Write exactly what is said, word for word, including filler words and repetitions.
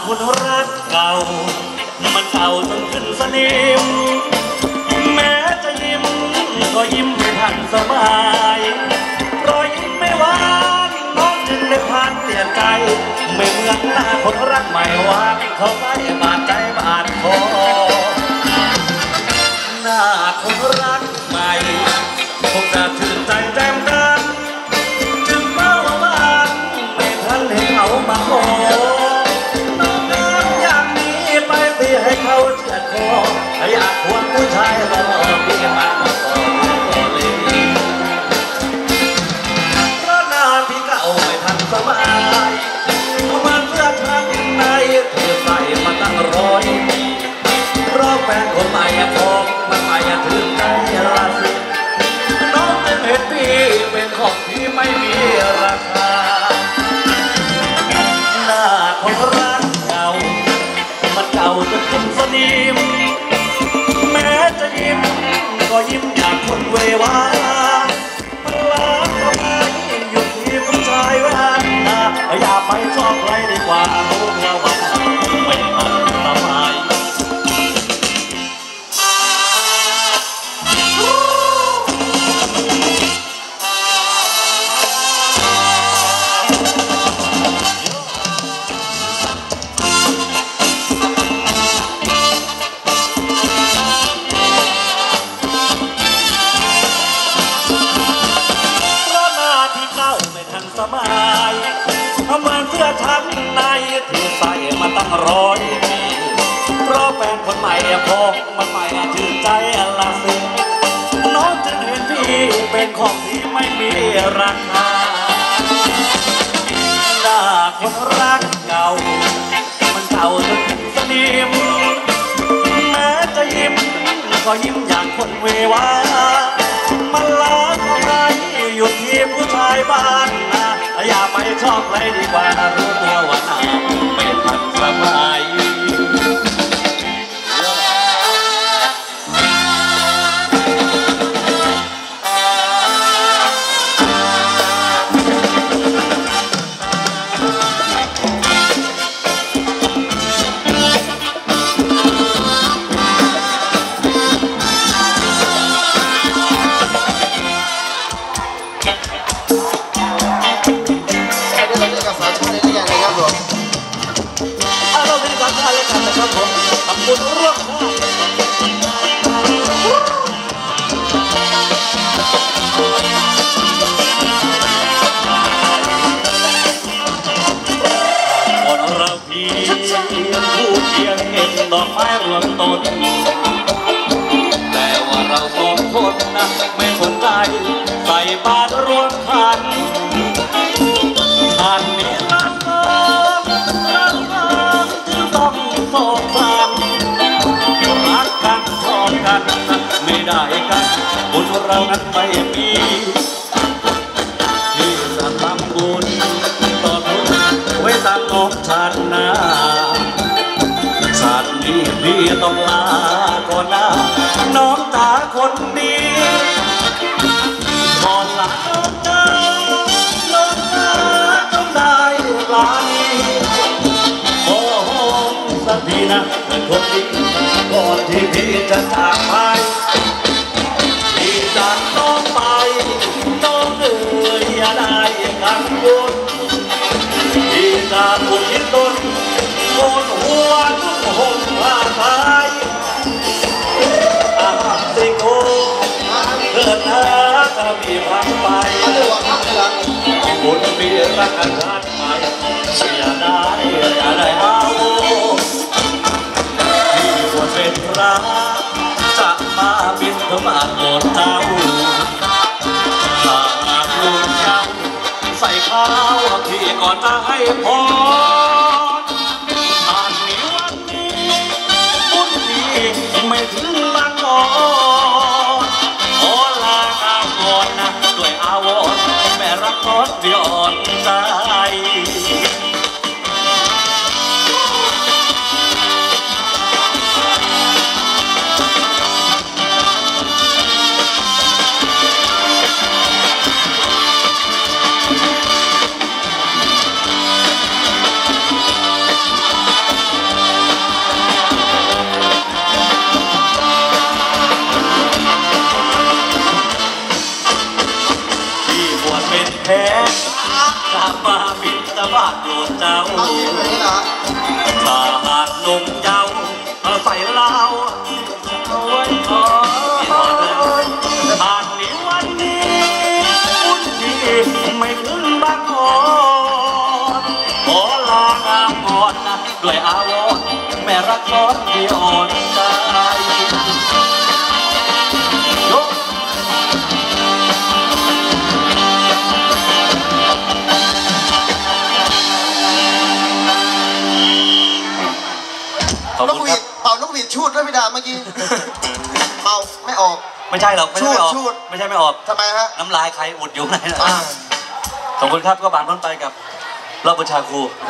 คนรักเก่ามันเก่าจนขึ้นสนิมแม้จะยิ้มก็ยิ้มไม่ทันสบายรอยยิ้มไม่หวานน้องจึงได้พานเปลี่ยนใจไม่เหมือนหน้าคนรักใหม่วานเขาไม่บาดใจบาดคอหน้าคนรักใหม่คงจะชื่นใจแจ่มกันจึงเมื่อวานไม่ทันให้เขามาขอน้องน้ำอย่างนี้ไปสิให้เขาเชื่อคออยากควงผู้ชายรอพี่มันมาขอก็เลยเพราะหน้าพี่เก่าไม่ทันสบายมันเสื้อชั้นในเธอใส่มาตั้งร้อยเพราะแฟนคนใหม่พองมันใหม่ถึงใจละสิน้องจะเห็นพี่เป็นของที่ไม่มีราคาหน้าคนรักเก่ามันเก่าจนเป็นสนิมแม้จะยิ้มก็ยิ้มอย่างคนเววามันล้าก็ไม่อยู่ที่ผู้ชายแว่นตาอย่าไปชอบใครดีกว่ารู้ว่าวันไม่ทันสบายสบายทำเหมือนเสื้อชั้นในที่ใส่มาตั้งร้อยปีเพราะแฟนคนใหม่พกมันใหม่ชื่นใจละสิน้องจึงเห็นพี่เป็นของที่ไม่มีราคาหน้าคนรักเก่ามันเก่าจนถึงสนิมแม้จะยิ้มก็ยิ้มอย่างคนเววามันล้าก็ไม่หยุดที่ผู้ชายบ้านนะอย่าไปชอบใครดีกว่ารู้ตัวว่าหน้าไม่ทันสบายดอกไม้รวมต้นแต่ว่าเราสองคนนะไม่สนใจใส่บาตรรวมขันอันนี้รักน้องรักน้องจึงต้องสงสารรักกันชอบกันไม่ได้กันบุญเรานั้นไม่มีที่จะทำบุญต่อทุกไว้ตามน้องชาติหน้าชาตินี้พี่ต้องลาก่อนนะน้องตาคนดีก่อนลาน้องตาน้องตาต้องได้ลานี้โอ้โหสักทีนะเป็นคนดีก่อนที่พี่จะจากไปพี่จากน้องไปน้องเอ๋ยอย่าได้กังวลพี่จะบุญที่ต้นโกนหัวทุกหงผ้าไทยอาสิโกเกิดนะจะมีพังไปบุญมีรักกันชาติใหม่อย่าได้อย่าได้เอาที่ควรเป็นพระจะมาบิณฑบาตโปรดเจ้าหากลูกยังใส่ข้าวที่ก่อนจะให้พรไม่ถึงบางก่อนขอลาข้าวก่อนนะด้วยอาวรณ์แม่รักทอดย้อนใจโปรดเจ้าเอาทีมแบบนี้เหรอถ้าหากหนุ่มเจ้าใส่เหล้าเอาไว้ขอผ่านในวันนี้บุญที่ไม่ขึ้นบางอ่อนขอลางามอ่อนนะด้วยอาวรณ์แม่รักร้อนที่อ่อนใจยกขอบนกคุณหควีรับดเป่านกหวีดชูดด้วยพี่ดาเมื่อกี้เป่าไม่ออกไม่ใช่หรอกไม่ใช่ไม่ออกชูดไม่ใช่ไม่ออกทำไมฮะน้ำลายใครอุดอยู่ไหนนะอ่าขอบคุณครับก็บานพ้นไปกับรอบประชาครู